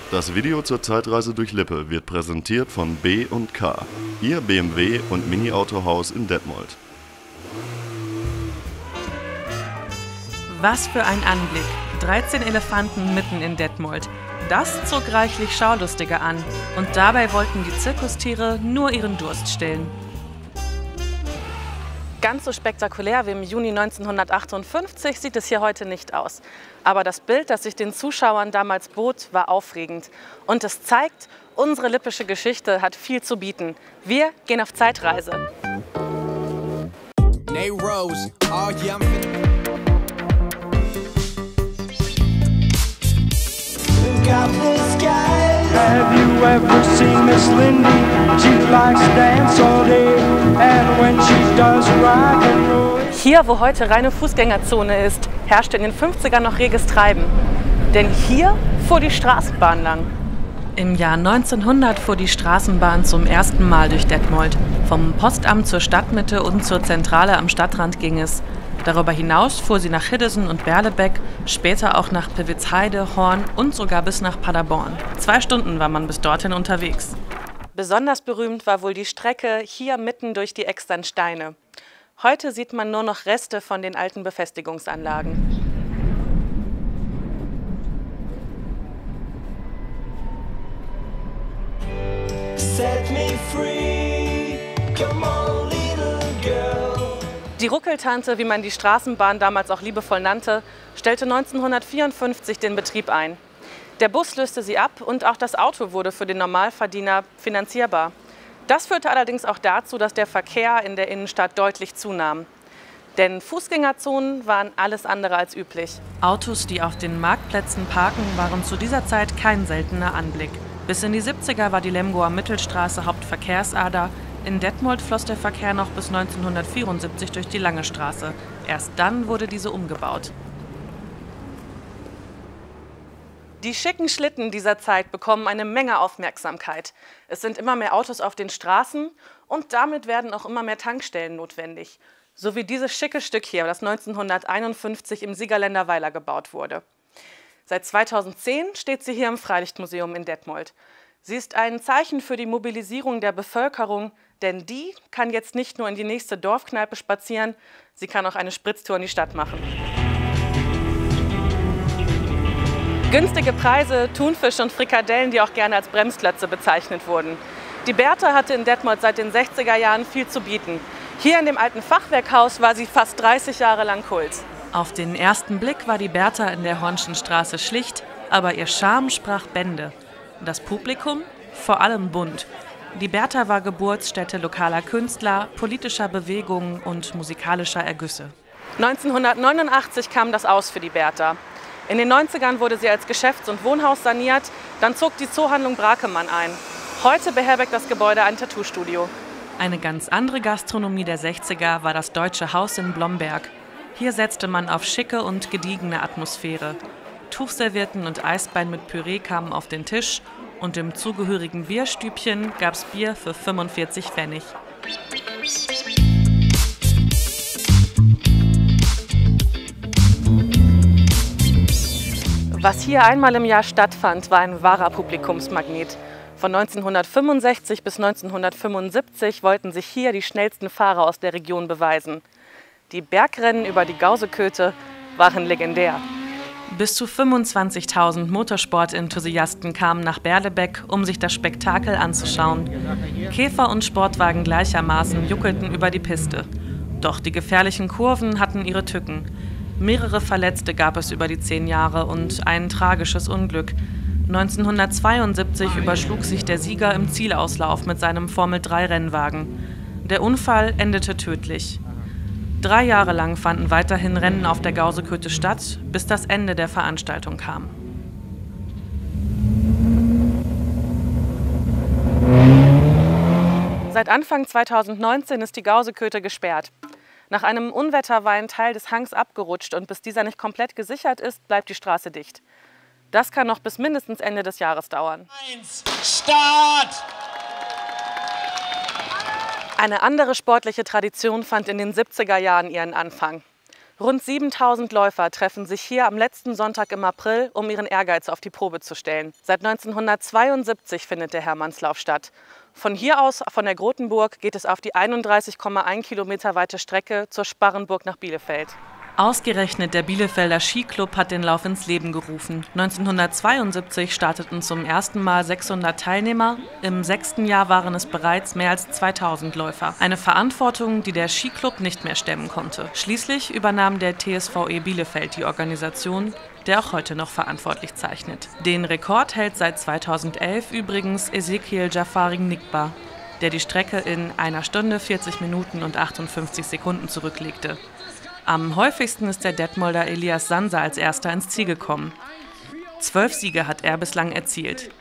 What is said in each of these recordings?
Das Video zur Zeitreise durch Lippe wird präsentiert von B&K, Ihr BMW- und Mini-Autohaus in Detmold. Was für ein Anblick! 13 Elefanten mitten in Detmold. Das zog reichlich Schaulustige an. Und dabei wollten die Zirkustiere nur ihren Durst stillen. Ganz so spektakulär wie im Juni 1958 sieht es hier heute nicht aus. Aber das Bild, das sich den Zuschauern damals bot, war aufregend. Und es zeigt, unsere lippische Geschichte hat viel zu bieten. Wir gehen auf Zeitreise. Have you ever seen Miss Lindy? She likes to dance all day, and when she does rock and roll. Hier, wo heute reine Fußgängerzone ist, herrschte in den 50ern noch reges Treiben. Denn hier fuhr die Straßenbahn lang. Im Jahr 1900 fuhr die Straßenbahn zum ersten Mal durch Detmold. Vom Postamt zur Stadtmitte und zur Zentrale am Stadtrand ging es. Darüber hinaus fuhr sie nach Hiddesen und Berlebeck, später auch nach Pivitzheide, Horn und sogar bis nach Paderborn. 2 Stunden war man bis dorthin unterwegs. Besonders berühmt war wohl die Strecke hier mitten durch die Externsteine. Heute sieht man nur noch Reste von den alten Befestigungsanlagen. Set me free, come on little girl. Die Ruckeltante, wie man die Straßenbahn damals auch liebevoll nannte, stellte 1954 den Betrieb ein. Der Bus löste sie ab und auch das Auto wurde für den Normalverdiener finanzierbar. Das führte allerdings auch dazu, dass der Verkehr in der Innenstadt deutlich zunahm. Denn Fußgängerzonen waren alles andere als üblich. Autos, die auf den Marktplätzen parken, waren zu dieser Zeit kein seltener Anblick. Bis in die 70er war die Lemgoer Mittelstraße Hauptverkehrsader. In Detmold floss der Verkehr noch bis 1974 durch die Lange Straße. Erst dann wurde diese umgebaut. Die schicken Schlitten dieser Zeit bekommen eine Menge Aufmerksamkeit. Es sind immer mehr Autos auf den Straßen und damit werden auch immer mehr Tankstellen notwendig. So wie dieses schicke Stück hier, das 1951 im Siegerländer Weiler gebaut wurde. Seit 2010 steht sie hier im Freilichtmuseum in Detmold. Sie ist ein Zeichen für die Mobilisierung der Bevölkerung, denn die kann jetzt nicht nur in die nächste Dorfkneipe spazieren, sie kann auch eine Spritztour in die Stadt machen. Günstige Preise, Thunfisch und Frikadellen, die auch gerne als Bremsklötze bezeichnet wurden. Die Bertha hatte in Detmold seit den 60er Jahren viel zu bieten. Hier in dem alten Fachwerkhaus war sie fast 30 Jahre lang Kult. Auf den ersten Blick war die Bertha in der Hornschen Straße schlicht, aber ihr Charme sprach Bände. Das Publikum? Vor allem bunt. Die Bertha war Geburtsstätte lokaler Künstler, politischer Bewegungen und musikalischer Ergüsse. 1989 kam das aus für die Bertha. In den 90ern wurde sie als Geschäfts- und Wohnhaus saniert, dann zog die Zoohandlung Brakemann ein. Heute beherbergt das Gebäude ein Tattoo-Studio. Eine ganz andere Gastronomie der 60er war das Deutsche Haus in Blomberg. Hier setzte man auf schicke und gediegene Atmosphäre. Tuchservietten und Eisbein mit Püree kamen auf den Tisch und im zugehörigen Bierstübchen gab's Bier für 45 Pfennig. Was hier einmal im Jahr stattfand, war ein wahrer Publikumsmagnet. Von 1965 bis 1975 wollten sich hier die schnellsten Fahrer aus der Region beweisen. Die Bergrennen über die Gauseköte waren legendär. Bis zu 25.000 Motorsportenthusiasten kamen nach Berlebeck, um sich das Spektakel anzuschauen. Käfer und Sportwagen gleichermaßen juckelten über die Piste. Doch die gefährlichen Kurven hatten ihre Tücken. Mehrere Verletzte gab es über die 10 Jahre und ein tragisches Unglück. 1972 überschlug sich der Sieger im Zielauslauf mit seinem Formel-3-Rennwagen. Der Unfall endete tödlich. 3 Jahre lang fanden weiterhin Rennen auf der Gauseköte statt, bis das Ende der Veranstaltung kam. Seit Anfang 2019 ist die Gauseköte gesperrt. Nach einem Unwetter war ein Teil des Hangs abgerutscht und bis dieser nicht komplett gesichert ist, bleibt die Straße dicht. Das kann noch bis mindestens Ende des Jahres dauern. Start! Eine andere sportliche Tradition fand in den 70er Jahren ihren Anfang. Rund 7000 Läufer treffen sich hier am letzten Sonntag im April, um ihren Ehrgeiz auf die Probe zu stellen. Seit 1972 findet der Hermannslauf statt. Von hier aus, von der Grotenburg, geht es auf die 31,1 Kilometer weite Strecke zur Sparrenburg nach Bielefeld. Ausgerechnet der Bielefelder Skiclub hat den Lauf ins Leben gerufen. 1972 starteten zum ersten Mal 600 Teilnehmer. Im 6. Jahr waren es bereits mehr als 2000 Läufer. Eine Verantwortung, die der Skiclub nicht mehr stemmen konnte. Schließlich übernahm der TSVE Bielefeld die Organisation, der auch heute noch verantwortlich zeichnet. Den Rekord hält seit 2011 übrigens Ezekiel Jafari Ngigba, der die Strecke in 1 Stunde, 40 Minuten und 58 Sekunden zurücklegte. Am häufigsten ist der Detmolder Elias Sansa als Erster ins Ziel gekommen. 12 Siege hat er bislang erzielt.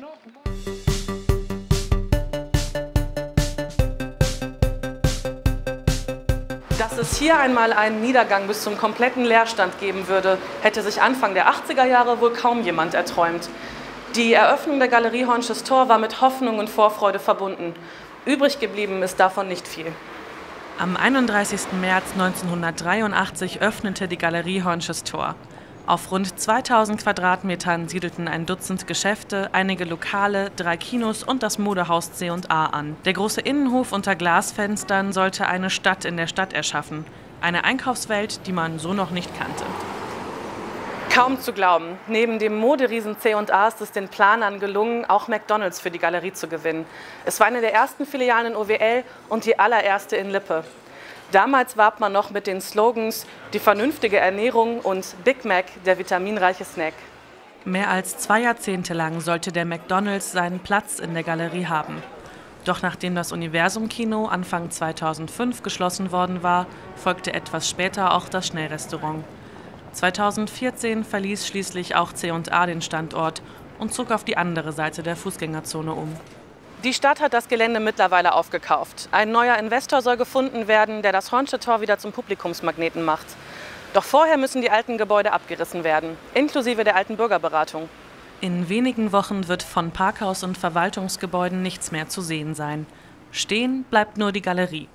Dass es hier einmal einen Niedergang bis zum kompletten Leerstand geben würde, hätte sich Anfang der 80er Jahre wohl kaum jemand erträumt. Die Eröffnung der Galerie Hornsches Tor war mit Hoffnung und Vorfreude verbunden. Übrig geblieben ist davon nicht viel. Am 31. März 1983 öffnete die Galerie Hornsches Tor. Auf rund 2000 Quadratmetern siedelten ein Dutzend Geschäfte, einige Lokale, 3 Kinos und das Modehaus C&A an. Der große Innenhof unter Glasfenstern sollte eine Stadt in der Stadt erschaffen. Eine Einkaufswelt, die man so noch nicht kannte. Kaum zu glauben, neben dem Moderiesen C&A ist es den Planern gelungen, auch McDonald's für die Galerie zu gewinnen. Es war eine der ersten Filialen in OWL und die allererste in Lippe. Damals warb man noch mit den Slogans „Die vernünftige Ernährung“ und „Big Mac, der vitaminreiche Snack“. Mehr als 2 Jahrzehnte lang sollte der McDonald's seinen Platz in der Galerie haben. Doch nachdem das Universum-Kino Anfang 2005 geschlossen worden war, folgte etwas später auch das Schnellrestaurant. 2014 verließ schließlich auch C&A den Standort und zog auf die andere Seite der Fußgängerzone um. Die Stadt hat das Gelände mittlerweile aufgekauft. Ein neuer Investor soll gefunden werden, der das Hornsche Tor wieder zum Publikumsmagneten macht. Doch vorher müssen die alten Gebäude abgerissen werden, inklusive der alten Bürgerberatung. In wenigen Wochen wird von Parkhaus und Verwaltungsgebäuden nichts mehr zu sehen sein. Stehen bleibt nur die Galerie.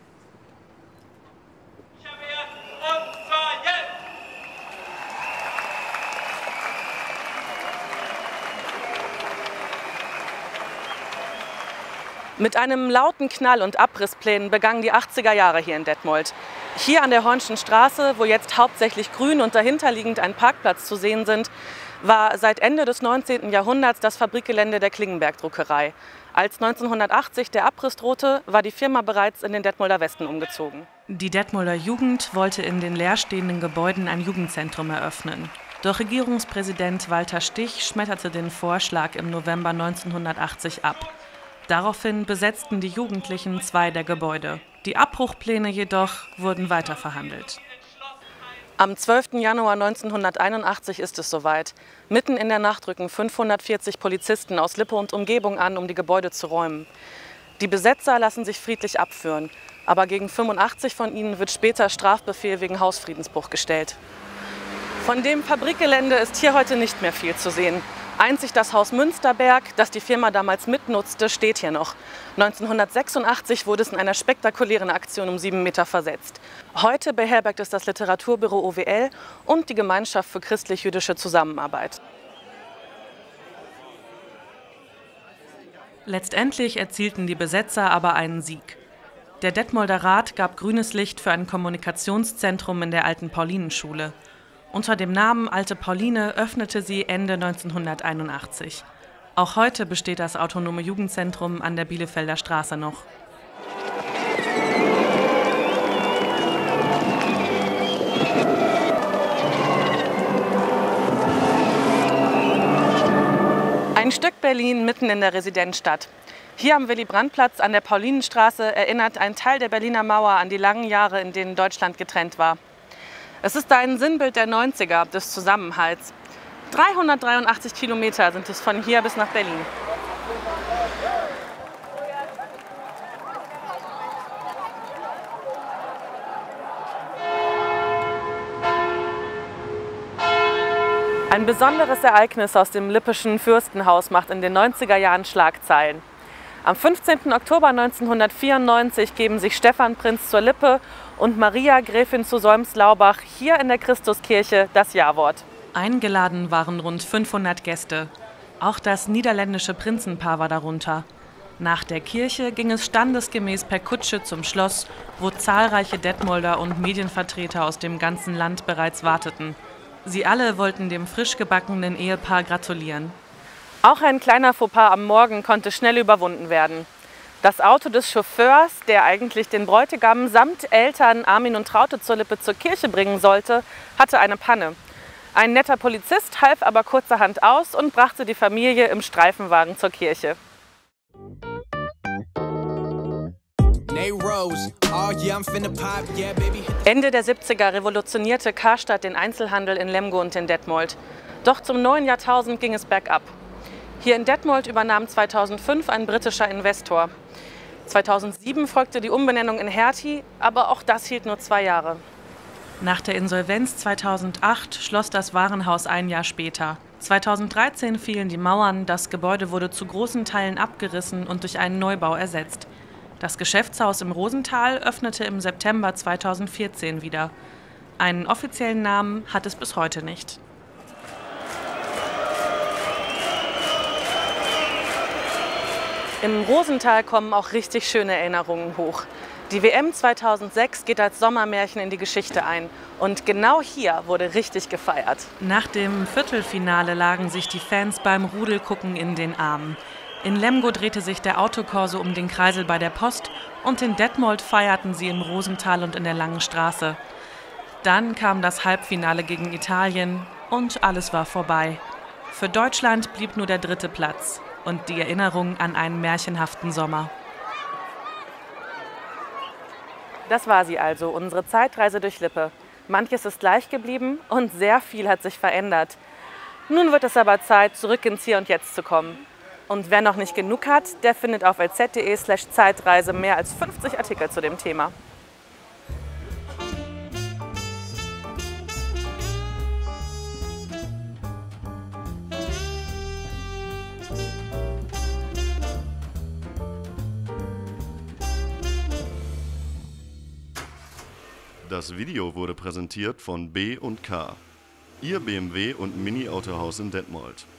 Mit einem lauten Knall und Abrissplänen begannen die 80er Jahre hier in Detmold. Hier an der Hornschen Straße, wo jetzt hauptsächlich grün und dahinterliegend ein Parkplatz zu sehen sind, war seit Ende des 19. Jahrhunderts das Fabrikgelände der Klingenberg-Druckerei. Als 1980 der Abriss drohte, war die Firma bereits in den Detmolder Westen umgezogen. Die Detmolder Jugend wollte in den leerstehenden Gebäuden ein Jugendzentrum eröffnen. Doch Regierungspräsident Walter Stich schmetterte den Vorschlag im November 1980 ab. Daraufhin besetzten die Jugendlichen 2 der Gebäude. Die Abbruchpläne jedoch wurden weiter verhandelt. Am 12. Januar 1981 ist es soweit. Mitten in der Nacht rücken 540 Polizisten aus Lippe und Umgebung an, um die Gebäude zu räumen. Die Besetzer lassen sich friedlich abführen, aber gegen 85 von ihnen wird später Strafbefehl wegen Hausfriedensbruch gestellt. Von dem Fabrikgelände ist hier heute nicht mehr viel zu sehen. Einzig das Haus Münsterberg, das die Firma damals mitnutzte, steht hier noch. 1986 wurde es in einer spektakulären Aktion um 7 Meter versetzt. Heute beherbergt es das Literaturbüro OWL und die Gemeinschaft für christlich-jüdische Zusammenarbeit. Letztendlich erzielten die Besetzer aber einen Sieg. Der Detmolder Rat gab grünes Licht für ein Kommunikationszentrum in der alten Paulinenschule. Unter dem Namen Alte Pauline öffnete sie Ende 1981. Auch heute besteht das autonome Jugendzentrum an der Bielefelder Straße noch. Ein Stück Berlin mitten in der Residenzstadt. Hier am Willy-Brandt-Platz an der Paulinenstraße erinnert ein Teil der Berliner Mauer an die langen Jahre, in denen Deutschland getrennt war. Es ist ein Sinnbild der 90er, des Zusammenhalts. 383 Kilometer sind es von hier bis nach Berlin. Ein besonderes Ereignis aus dem lippischen Fürstenhaus macht in den 90er Jahren Schlagzeilen. Am 15. Oktober 1994 geben sich Stefan Prinz zur Lippe und Maria Gräfin zu Solms-Laubach hier in der Christuskirche das Ja-Wort. Eingeladen waren rund 500 Gäste. Auch das niederländische Prinzenpaar war darunter. Nach der Kirche ging es standesgemäß per Kutsche zum Schloss, wo zahlreiche Detmolder und Medienvertreter aus dem ganzen Land bereits warteten. Sie alle wollten dem frisch gebackenen Ehepaar gratulieren. Auch ein kleiner Fauxpas am Morgen konnte schnell überwunden werden. Das Auto des Chauffeurs, der eigentlich den Bräutigam samt Eltern Armin und Traute zur Lippe zur Kirche bringen sollte, hatte eine Panne. Ein netter Polizist half aber kurzerhand aus und brachte die Familie im Streifenwagen zur Kirche. Ende der 70er revolutionierte Karstadt den Einzelhandel in Lemgo und in Detmold. Doch zum neuen Jahrtausend ging es bergab. Hier in Detmold übernahm 2005 ein britischer Investor. 2007 folgte die Umbenennung in Hertie, aber auch das hielt nur 2 Jahre. Nach der Insolvenz 2008 schloss das Warenhaus ein Jahr später. 2013 fielen die Mauern, das Gebäude wurde zu großen Teilen abgerissen und durch einen Neubau ersetzt. Das Geschäftshaus im Rosental öffnete im September 2014 wieder. Einen offiziellen Namen hat es bis heute nicht. Im Rosental kommen auch richtig schöne Erinnerungen hoch. Die WM 2006 geht als Sommermärchen in die Geschichte ein. Und genau hier wurde richtig gefeiert. Nach dem Viertelfinale lagen sich die Fans beim Rudelgucken in den Armen. In Lemgo drehte sich der Autokorso um den Kreisel bei der Post und in Detmold feierten sie im Rosental und in der Langen Straße. Dann kam das Halbfinale gegen Italien und alles war vorbei. Für Deutschland blieb nur der 3. Platz und die Erinnerung an einen märchenhaften Sommer. Das war sie also, unsere Zeitreise durch Lippe. Manches ist gleich geblieben und sehr viel hat sich verändert. Nun wird es aber Zeit, zurück ins Hier und Jetzt zu kommen. Und wer noch nicht genug hat, der findet auf lz.de/Zeitreise mehr als 50 Artikel zu dem Thema. Das Video wurde präsentiert von B&K, Ihr BMW und Mini-Autohaus in Detmold.